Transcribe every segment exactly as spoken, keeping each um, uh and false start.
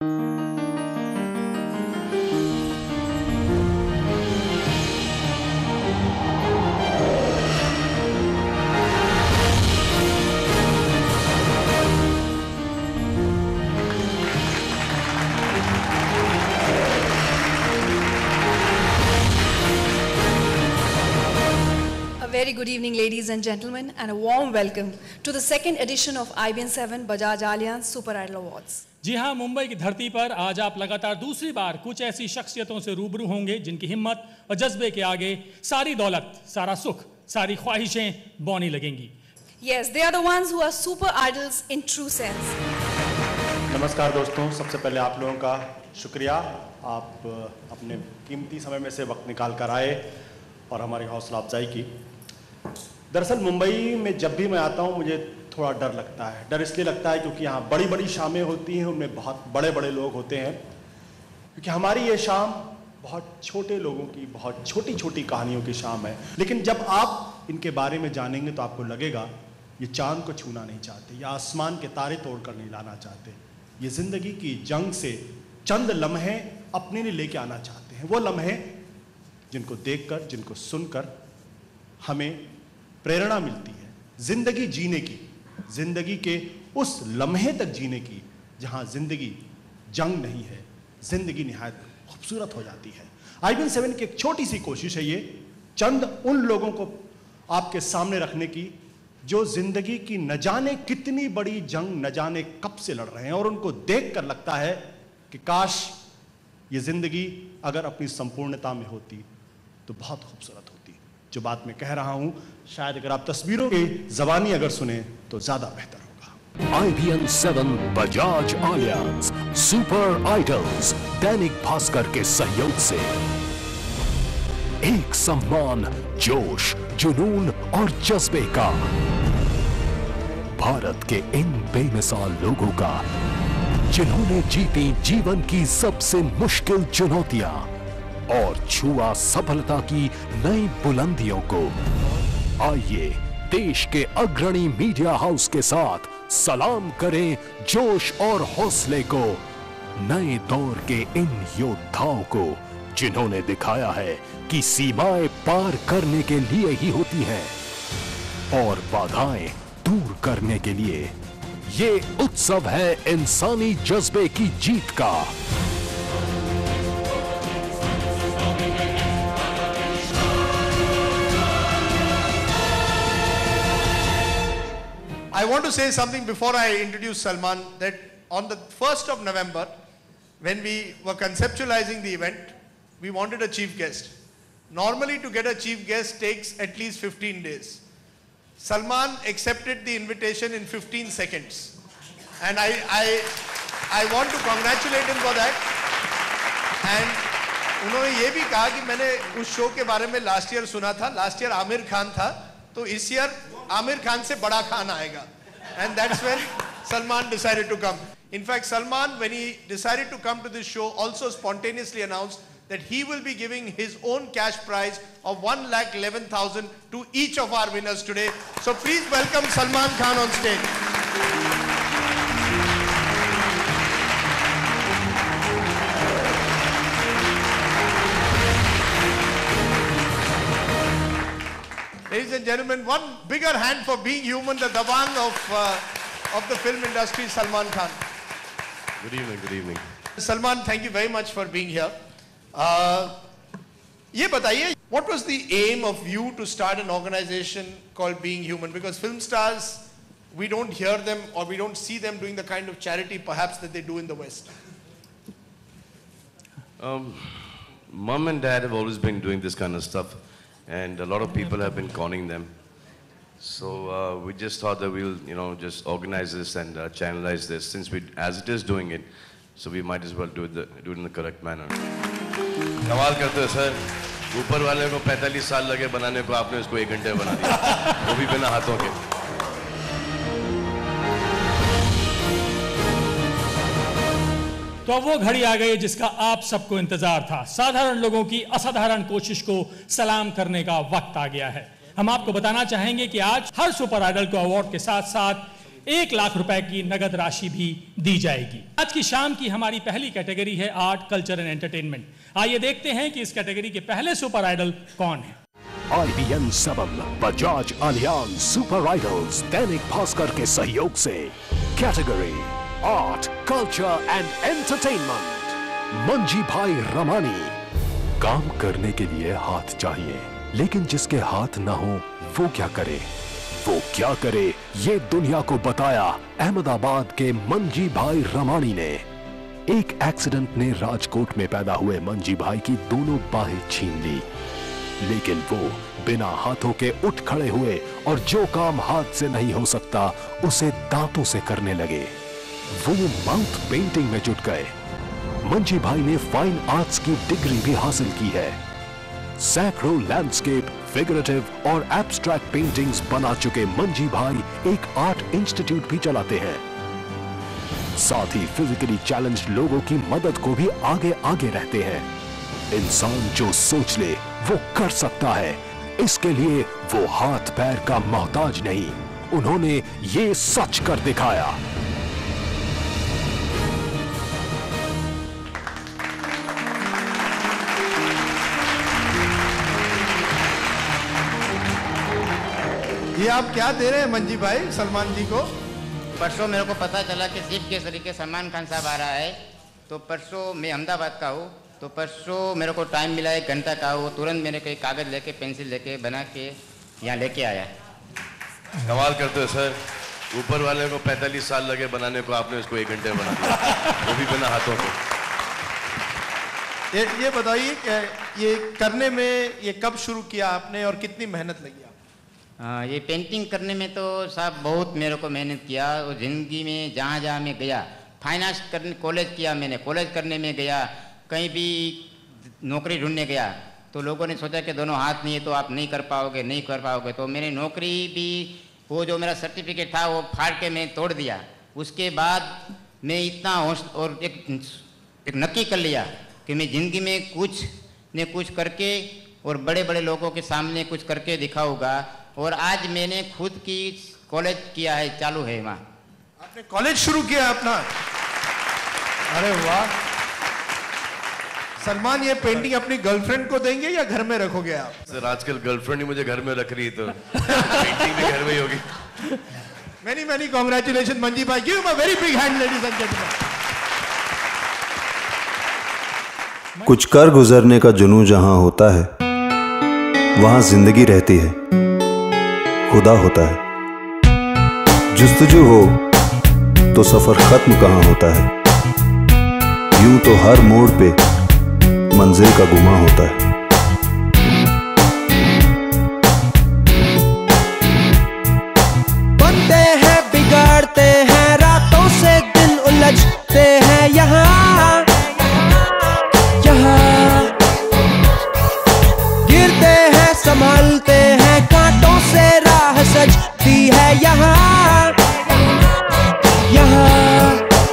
Very good evening, ladies and gentlemen, and a warm welcome to the second edition of I B N seven Bajaj Allianz Super Idol Awards. जी हाँ, मुंबई की धरती पर आज आप लगातार दूसरी बार कुछ ऐसी शख्सियतों से रूबरू होंगे जिनकी हिम्मत और जज्बे के आगे सारी दौलत, सारा सुख, सारी ख्वाहिशें बौनी लगेंगी. Yes, they are the ones who are super idols in true sense. नमस्कार दोस्तों, सबसे पहले आप लोगों का शुक्रिया. आप अपने कीमती समय में से वक्त निकाल कर आए और हमारी हौसला अफजाई की. दरअसल मुंबई में जब भी मैं आता हूँ मुझे थोड़ा डर लगता है. डर इसलिए लगता है क्योंकि यहाँ बड़ी बड़ी शामें होती हैं, उनमें बहुत बड़े बड़े लोग होते हैं. क्योंकि हमारी ये शाम बहुत छोटे लोगों की, बहुत छोटी छोटी कहानियों की शाम है. लेकिन जब आप इनके बारे में जानेंगे तो आपको लगेगा ये चांद को छूना नहीं चाहते, या आसमान के तारे तोड़कर नहीं लाना चाहते. ये जिंदगी की जंग से चंद लम्हे अपने लिए लेके आना चाहते हैं. वो लम्हे जिनको देखकर, जिनको सुनकर हमें प्रेरणा मिलती है जिंदगी जीने की, जिंदगी के उस लम्हे तक जीने की जहां जिंदगी जंग नहीं है, जिंदगी निहायत खूबसूरत हो जाती है. आई बी एन सेवन की एक छोटी सी कोशिश है ये, चंद उन लोगों को आपके सामने रखने की जो जिंदगी की न जाने कितनी बड़ी जंग न जाने कब से लड़ रहे हैं, और उनको देखकर लगता है कि काश ये जिंदगी अगर अपनी संपूर्णता में होती तो बहुत खूबसूरत होती. जो बात मैं कह रहा हूं शायद अगर आप तस्वीरों की ज़बानी अगर सुने तो ज्यादा बेहतर होगा. I B N seven Bajaj Allianz super idols Dainik Bhaskar के सहयोग से एक सम्मान, जोश, जुनून और जज्बे का, भारत के इन बेमिसाल लोगों का जिन्होंने जीती जीवन की सबसे मुश्किल चुनौतियां और छुआ सफलता की नई बुलंदियों को. आइए देश के अग्रणी मीडिया हाउस के साथ सलाम करें जोश और हौसले को, नए दौर के इन योद्धाओं को जिन्होंने दिखाया है कि सीमाएं पार करने के लिए ही होती हैं और बाधाएं दूर करने के लिए. ये उत्सव है इंसानी जज्बे की जीत का. I want to say something before I introduce Salman, that on the first of November, when we were conceptualizing the event, we wanted a chief guest. Normally to get a chief guest takes at least fifteen days. Salman accepted the invitation in fifteen seconds. And I, I, I want to congratulate him for that. And उन्होंने ये भी कहा कि मैंने उस show के बारे में लास्ट ईयर सुना था, लास्ट ईयर आमिर खान था, तो इस ईयर आमिर खान से बड़ा खान आएगा. And that's when Salman decided to come. In fact, Salman, when he decided to come to this show, also spontaneously announced that he will be giving his own cash prize of one lakh eleven thousand to each of our winners today. So please welcome Salman Khan on stage. Ladies and gentlemen, one bigger hand for being human, the Dabang of, uh, of the film industry, Salman Khan. Good evening, good evening. Salman, thank you very much for being here. Uh, ये बताइए, what was the aim of you to start an organization called Being Human? Because film stars, we don't hear them or we don't see them doing the kind of charity perhaps that they do in the West. Um, Mom and Dad have always been doing this kind of stuff. And a lot of people have been conning them. So uh, we just thought that we'll, you know, just organize this and uh, channelize this since we, as it is doing it, so we might as well do it, the, do it in the correct manner. कमाल करते हो sir, ऊपर वाले को पैंतालीस साल लगे बनाने को, आपने इसको एक घंटे बना दिया, वो भी बिना हाथों के. तो अब वो घड़ी आ गई जिसका आप सबको इंतजार था. साधारण लोगों की असाधारण कोशिश को सलाम करने का वक्त आ गया है. हम आपको बताना चाहेंगे कि आज हर सुपर आइडल को अवार्ड के साथ साथ एक लाख रुपए की नगद राशि भी दी जाएगी। आज की शाम की हमारी पहली कैटेगरी है आर्ट, कल्चर एंड एंटरटेनमेंट। आइए देखते हैं कि इस कैटेगरी के पहले सुपर आइडल कौन है। I B N seven Bajaj Allianz super idols Dainik Bhaskar के सहयोग से category art, culture and entertainment. Manji भाई रमानी। काम करने के लिए हाथ चाहिए, लेकिन जिसके हाथ ना हो वो क्या करे, वो क्या करे ये दुनिया को बताया अहमदाबाद के मंजी भाई रमानी ने। एक एक्सीडेंट ने राजकोट में पैदा हुए मंजी भाई की दोनों बाहें छीन ली, लेकिन वो बिना हाथों के उठ खड़े हुए और जो काम हाथ से नहीं हो सकता उसे दांतों से करने लगे। वो माउथ पेंटिंग में जुट गए। मंजी भाई ने फाइन आर्ट्स की डिग्री भी हासिल की है। सैकड़ों लैंडस्केप, फिगरेटिव और एब्स्ट्रैक्ट पेंटिंग्स बना चुके मंजी भाई एक आर्ट इंस्टीट्यूट भी चलाते हैं। साथ ही फिजिकली चैलेंज्ड लोगों की मदद को भी आगे आगे रहते हैं। इंसान जो सोच ले वो कर सकता है, इसके लिए वो हाथ पैर का मोहताज नहीं। उन्होंने ये सच कर दिखाया। ये आप क्या दे रहे हैं मंजी भाई सलमान जी को? परसों मेरे को पता चला कि चीफ गेस्ट तरीके सलमान खान साहब आ रहा है, तो परसों मैं अहमदाबाद का हूँ, तो परसों मेरे को टाइम मिला एक घंटा का, वो तुरंत मेरे को कागज़ लेके पेंसिल लेके बना के यहाँ लेके आया। कमाल करते हो सर, ऊपर वाले को पैंतालीस साल लगे बनाने को, आपने उसको एक घंटे में बना दिया, वो भी बिना हाथों को। ये ये बताइए ये करने में ये कब शुरू किया आपने और कितनी मेहनत लगी? हाँ, ये पेंटिंग करने में तो साहब बहुत मेरे को मेहनत किया। और ज़िंदगी में जहाँ जहाँ मैं गया, फाइनेंस करने कॉलेज किया मैंने, कॉलेज करने में गया, कहीं भी नौकरी ढूंढने गया तो लोगों ने सोचा कि दोनों हाथ नहीं है तो आप नहीं कर पाओगे नहीं कर पाओगे तो मैंने नौकरी भी, वो जो मेरा सर्टिफिकेट था वो फाड़ के मैंने तोड़ दिया। उसके बाद मैं इतना होश और एक एक नक्की कर लिया कि मैं ज़िंदगी में कुछ न कुछ करके और बड़े बड़े लोगों के सामने कुछ करके दिखाऊंगा। और आज मैंने खुद की कॉलेज किया है, चालू है वहाँ। आपने कॉलेज शुरू किया अपना? अरे वाह सलमान, ये पेंटिंग अपनी गर्लफ्रेंड को देंगे या घर में रखोगे आप? सर आजकल गर्लफ्रेंड ही मुझे घर में रख रही, तो पेंटिंग भी घर में ही होगी। मेनी मेनी कांग्रेचुलेशन मंजी भाई, give him a very big hand ladies and gentleman. कुछ कर गुजरने का जुनून जहां होता है वहां जिंदगी रहती है, खुदा होता है। जुस्तजू हो तो सफर खत्म कहां होता है, यूं तो हर मोड़ पे मंजिल का गुमा होता है। बनते हैं बिगाड़ते हैं, रातों से दिन उलझते हैं, यहाँ यहाँ गिरते हैं संभलते हैं, कांटों से राह सजती है, यहाँ यहाँ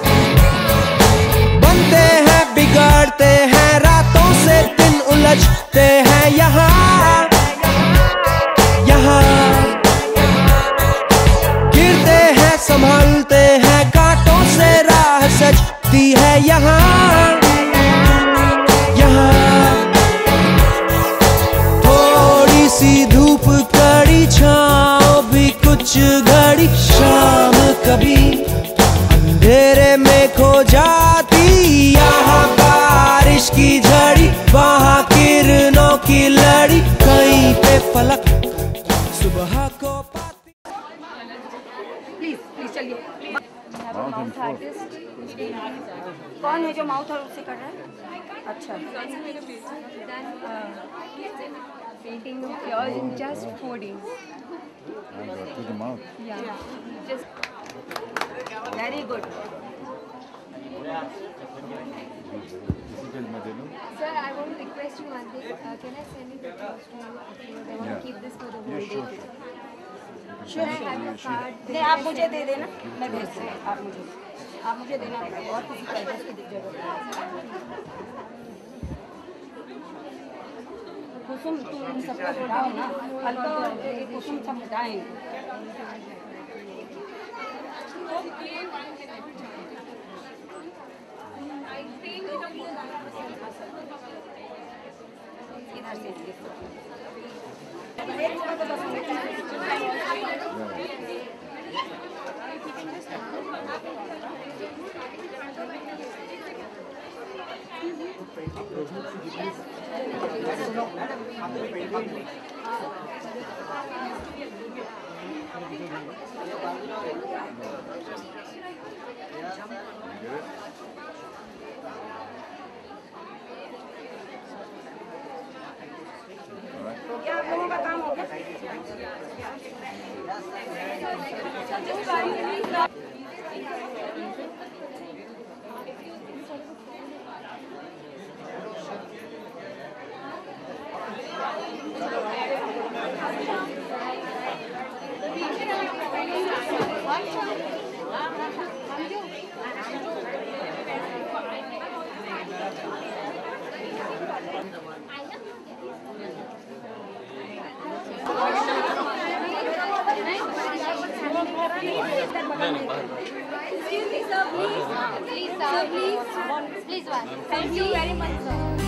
बनते हैं बिगाड़ते हैं, रातों से दिन उलझते हैं, यहाँ यहाँ गिरते हैं संभलते हैं, कांटों से राह सजती है, यहाँ यहाँ थोड़ी सी धूप कड़ी छाँव भी कुछ घड़ी, शाम कभी अंधेरे में खो जाती, यहाँ बारिश की झड़ी वहाँ किरणों की लड़ी, कहीं पे फलक सुबह को पाती। प्लीज प्लीज चलिए। माउथ आर्टिस्ट कौन है जो माउथ और उससे कर रहा है? अच्छा, painting of yours in just four days. To the mouth. Yeah, just very good. Sir, I want to request you one thing. Uh, can I send you the clothes to you afterwards? I want to keep this for the whole day. Should I have your card? नहीं, आप मुझे दे देना, मैं भेजती हूँ। आप मुझे आप मुझे देना पड़ेगा और किसी का एड्रेस की जरूरत नहीं। कुसुम तुम इन सबको हटाओ ना, हल्का कुसुम सब हटाएंगे। क्या आप लोगों का काम हो गया? Excuse me, sir, please. Please, sir, please. Please, one. Thank you very much, sir.